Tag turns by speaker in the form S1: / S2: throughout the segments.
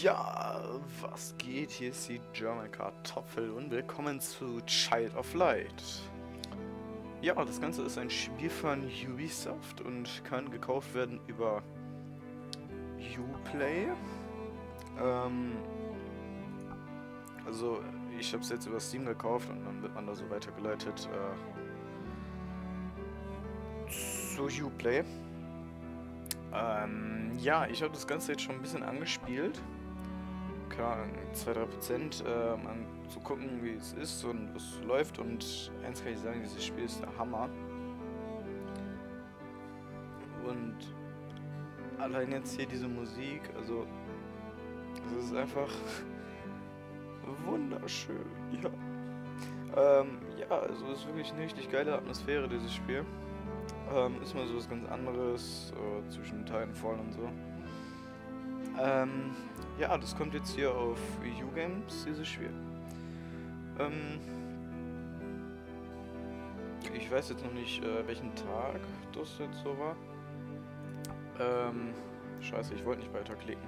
S1: Ja, was geht? Hier ist die German Kartoffel und willkommen zu Child of Light. Ja, das Ganze ist ein Spiel von Ubisoft und kann gekauft werden über Uplay. Also ich habe es jetzt über Steam gekauft und dann wird man da so weitergeleitet zu Uplay. Ja, ich habe das Ganze jetzt schon ein bisschen angespielt. Klar, 2-3%, zu gucken, wie es ist und was läuft. Und eins kann ich sagen, dieses Spiel ist der Hammer. Und allein jetzt hier diese Musik, also es ist einfach wunderschön, ja. Ja, also es ist wirklich eine richtig geile Atmosphäre, dieses Spiel. Ist mal so was ganz anderes, zwischen Titanfall und so. Ja, das kommt jetzt hier auf U-Games, dieses Spiel. Ich weiß jetzt noch nicht, welchen Tag das jetzt so war. Scheiße, ich wollte nicht weiterklicken.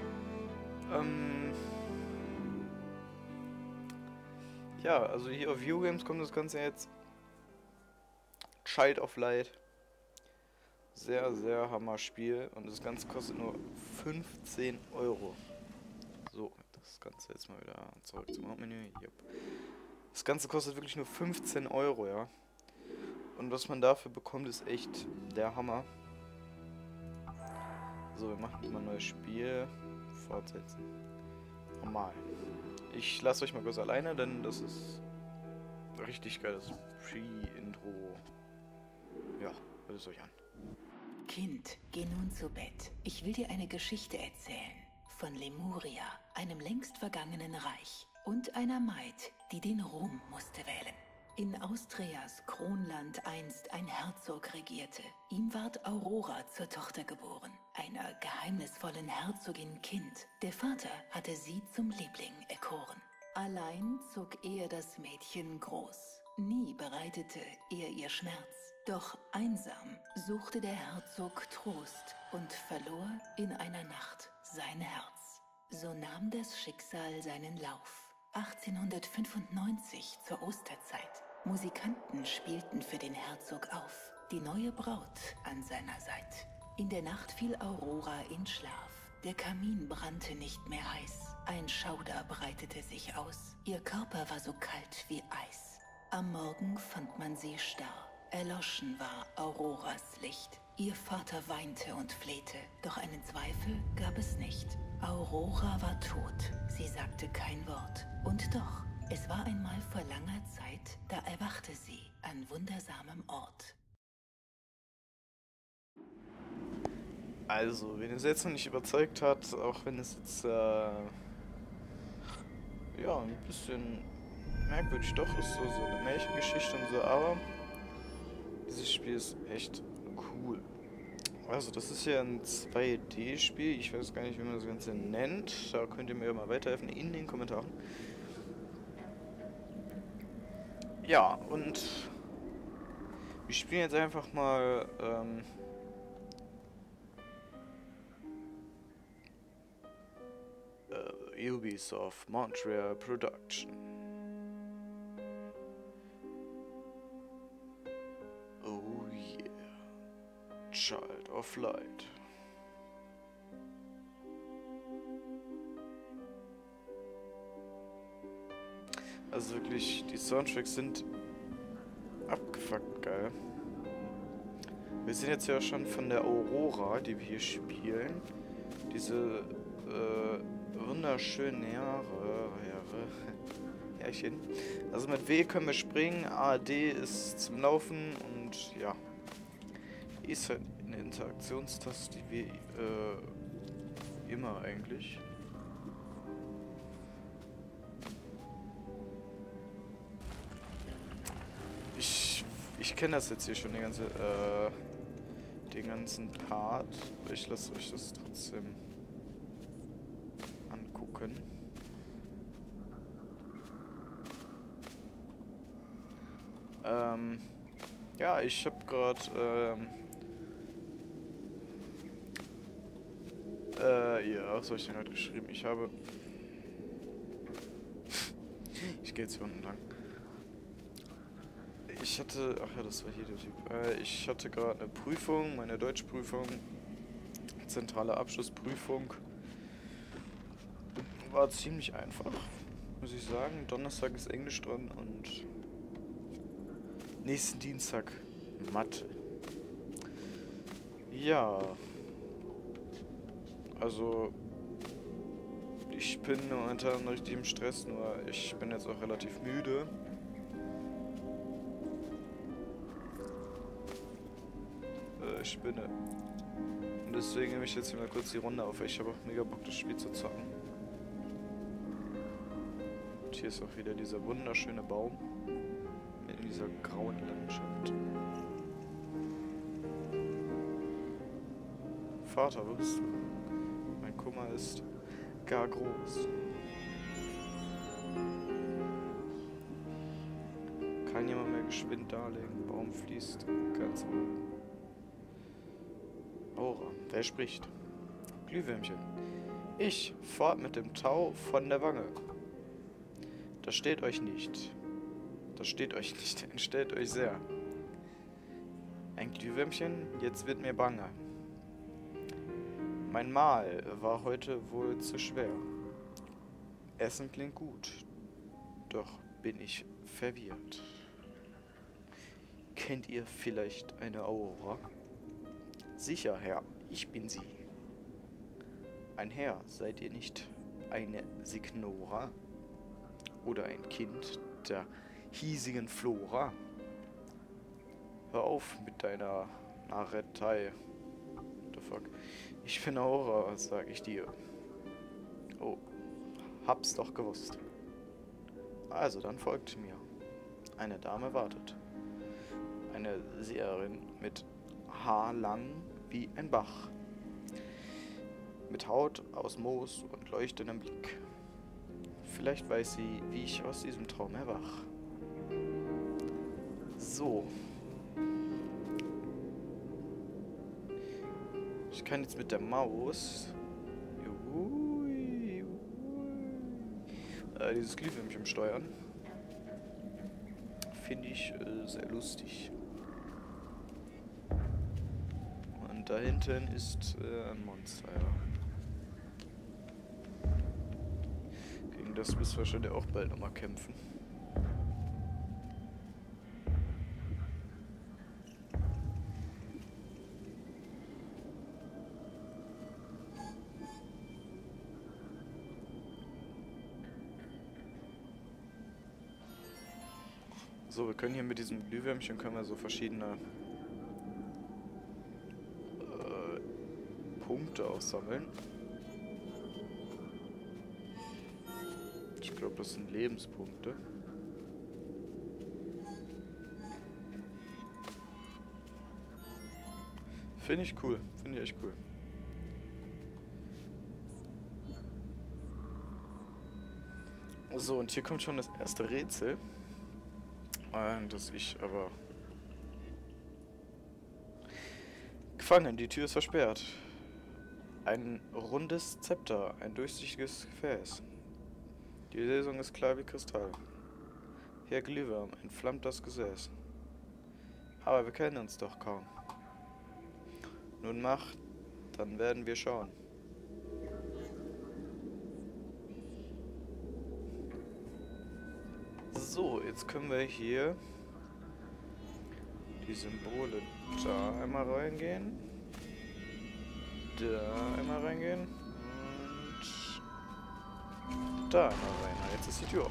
S1: Ja, also hier auf U-Games kommt das Ganze jetzt. Child of Light. Sehr, sehr Hammer Spiel und das Ganze kostet nur 15 Euro. So, das Ganze jetzt mal wieder zurück zum Hauptmenü. Yep. Das Ganze kostet wirklich nur 15 Euro, ja. Und was man dafür bekommt, ist echt der Hammer. So, wir machen mal ein neues Spiel. Fortsetzen. Normal. Ich lasse euch mal kurz alleine, denn das ist richtig geiles Pre-Intro. Ja, hört es euch an.
S2: Kind, geh nun zu Bett. Ich will dir eine Geschichte erzählen. Von Lemuria, einem längst vergangenen Reich. Und einer Maid, die den Ruhm musste wählen. In Austrias Kronland einst ein Herzog regierte. Ihm ward Aurora zur Tochter geboren. Einer geheimnisvollen Herzogin Kind. Der Vater hatte sie zum Liebling erkoren. Allein zog er das Mädchen groß. Nie bereitete er ihr Schmerz. Doch einsam suchte der Herzog Trost und verlor in einer Nacht sein Herz. So nahm das Schicksal seinen Lauf. 1895 zur Osterzeit. Musikanten spielten für den Herzog auf. Die neue Braut an seiner Seite. In der Nacht fiel Aurora in Schlaf. Der Kamin brannte nicht mehr heiß. Ein Schauder breitete sich aus. Ihr Körper war so kalt wie Eis. Am Morgen fand man sie starr. Erloschen war Auroras Licht. Ihr Vater weinte und flehte, doch einen Zweifel gab es nicht. Aurora war tot, sie sagte kein Wort. Und doch, es war einmal vor langer Zeit, da erwachte sie an wundersamem Ort.
S1: Also, wen es jetzt noch nicht überzeugt hat, auch wenn es jetzt, ja, ein bisschen merkwürdig doch ist, so eine Märchengeschichte und so, aber dieses Spiel ist echt cool. Also, das ist ja ein 2D-Spiel, ich weiß gar nicht, wie man das Ganze nennt, da könnt ihr mir mal weiterhelfen in den Kommentaren. Ja, und wir spielen jetzt einfach mal, Ubisoft Montreal Production. Oh yeah. Child of Light. Also wirklich, die Soundtracks sind abgefuckt geil. Wir sind jetzt ja schon von der Aurora, die wir hier spielen. Diese, wunderschönen Härchen. Also mit W können wir springen, AD ist zum Laufen und ja. E ist halt eine Interaktionstaste, wie immer eigentlich. Ich kenne das jetzt hier schon, den ganzen Part. Ich lasse euch das trotzdem angucken. Ja, ich habe gerade Ja, was habe ich denn heute geschrieben? Ich habe... Ich gehe jetzt hier unten lang. Ich hatte... Ach ja, das war hier der Typ. Ich hatte gerade eine Prüfung, meine Deutschprüfung. Zentrale Abschlussprüfung. War ziemlich einfach, muss ich sagen. Donnerstag ist Englisch dran und nächsten Dienstag Mathe. Ja. Also, ich bin momentan richtig im Stress, nur ich bin jetzt auch relativ müde. Ich spinne. Und deswegen nehme ich jetzt hier mal kurz die Runde auf, weil ich habe auch mega Bock, das Spiel zu zocken. Und hier ist auch wieder dieser wunderschöne Baum in dieser grauen Landschaft. Vater, wo bist du? Mein Kummer ist gar groß. Kann jemand mehr geschwind darlegen? Baum fließt ganz wohl. Aura, wer spricht? Glühwürmchen. Ich, fort mit dem Tau von der Wange. Das steht euch nicht. Das steht euch nicht, entstellt euch sehr. Ein Glühwürmchen, jetzt wird mir bange. Mein Mahl war heute wohl zu schwer. Essen klingt gut, doch bin ich verwirrt. Kennt ihr vielleicht eine Aurora? Sicher, Herr, ich bin sie. Ein Herr, seid ihr nicht eine Signora? Oder ein Kind der hiesigen Flora? Hör auf mit deiner Narretei. What the fuck? Ich bin Aurora, sag ich dir. Oh, hab's doch gewusst. Also, dann folgt mir. Eine Dame wartet. Eine Seherin mit Haar lang wie ein Bach. Mit Haut aus Moos und leuchtendem Blick. Vielleicht weiß sie, wie ich aus diesem Traum erwach. So. Ich kann jetzt mit der Maus dieses Glühwürmchen steuern. Finde ich sehr lustig. Und da hinten ist ein Monster, ja. Gegen das müssen wir wahrscheinlich auch bald nochmal kämpfen. So, wir können hier mit diesem Glühwürmchen können wir so verschiedene Punkte aussammeln. Ich glaube, das sind Lebenspunkte. Finde ich cool. Finde ich echt cool. So, und hier kommt schon das erste Rätsel. Das ich aber... Gefangen, die Tür ist versperrt. Ein rundes Zepter, ein durchsichtiges Gefäß. Die Lesung ist klar wie Kristall. Herr Glühwürm, entflammt das Gesäß. Aber wir kennen uns doch kaum. Nun mach, dann werden wir schauen. So, jetzt können wir hier die Symbole da einmal reingehen. Da einmal reingehen. Und da einmal rein. Jetzt ist die Tür auf.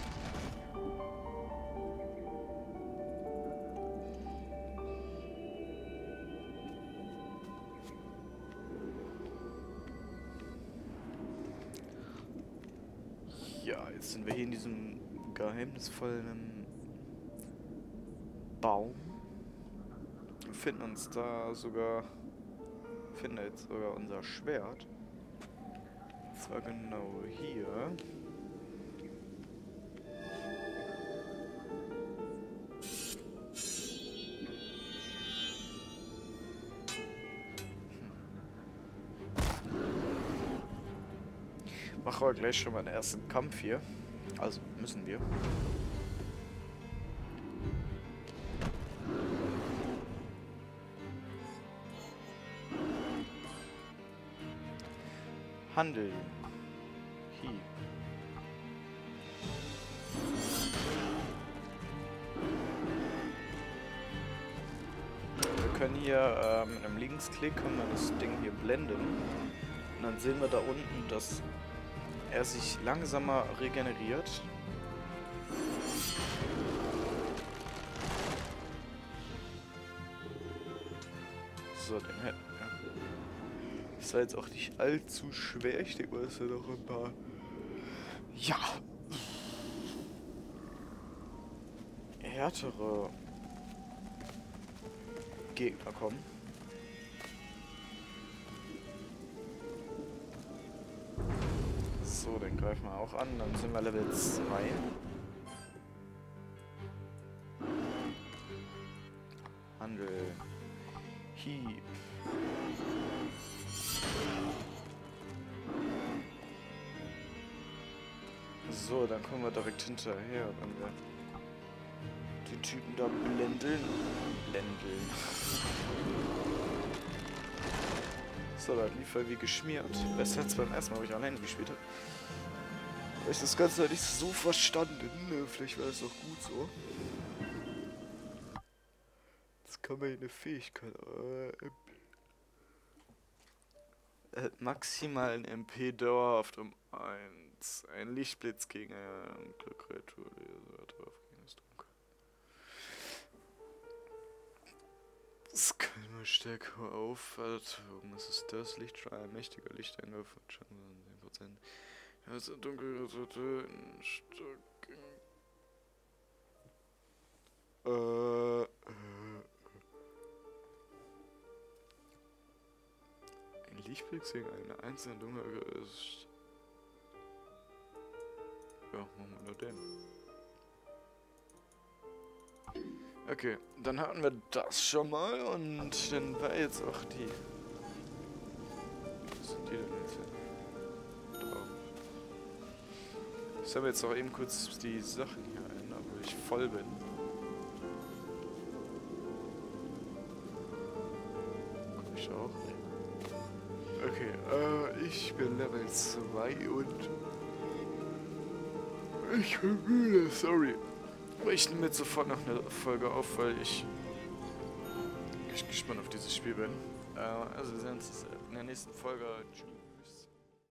S1: Ja, jetzt sind wir hier in diesem geheimnisvollen Baum. Wir finden uns da sogar... finden jetzt sogar unser Schwert. Und zwar genau hier. Machen wir gleich schon mal den ersten Kampf hier. Also müssen wir. Handeln. Hi. Wir können hier mit einem Linksklick können wir das Ding hier blenden. Und dann sehen wir da unten, dass er sich langsamer regeneriert. So, den hätten wir. Ist ja jetzt auch nicht allzu schwer. Ich denke mal, es sind noch ein paar. Ja. Härtere Gegner kommen. So, den greifen wir auch an. Dann sind wir Level 2. Handel. Hieb. So, dann kommen wir direkt hinterher, wenn wir die Typen da blenden. So, das lief ja wie geschmiert. Besser als beim ersten Mal, wo ich alleine gespielt habe. Weil ich das Ganze nicht so verstanden. Vielleicht war das auch gut so. Jetzt kann man hier eine Fähigkeit. Maximal ein MP dauerhaft um 1. Ein Lichtblitz gegen eine Kreatur. Drauf gegen das Dunkel. Das kann man stärker aufwerten. Was ist das? Lichtstrahl, ein mächtiger Lichtangriff von Chancen 10%. Also dunkel töten. Stock. Ein Lichtblitz gegen eine einzelne dunkle ist. Ja, machen wir nur den. Okay, dann hatten wir das schon mal und dann war jetzt auch die. Was sind die denn jetzt hier? Drauf. Ich habe jetzt auch eben kurz die Sachen hier ein, wo ich voll bin. Komm ich auch? Okay, ich bin Level 2 und ich bin müde, sorry. Aber ich nehme jetzt sofort noch eine Folge auf, weil ich gespannt auf dieses Spiel bin. Also wir sehen uns in der nächsten Folge. Tschüss.